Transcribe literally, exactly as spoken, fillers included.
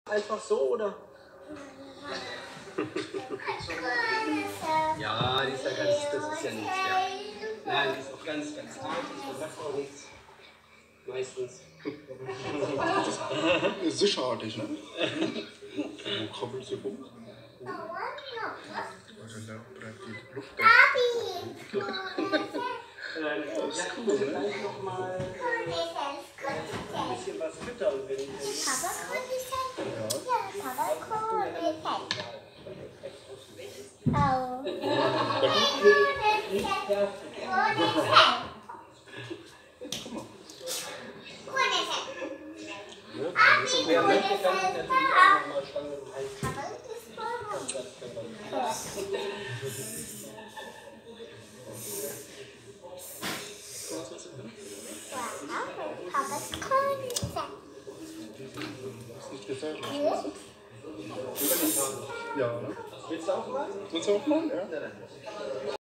Einfach so, oder? Ja, die ist ja ganz, das ist ja nichts, ja. Nein, die ist auch ganz, ganz artig, da sagt auch nichts. Meistens. Sicherartig, ne? Wo krabbelt sie rum? Also da bleibt die Luft da. Nein, ja, ich muss gleich noch mal ein bisschen was füttern, wenn ich... Papa Kondition? Ja, Papa Kondition. Oh. Papa's Kondition. Ist nicht gefährlich. Ja. Ja, ne? Willst du auch mal? Willst du auch mal? Ja.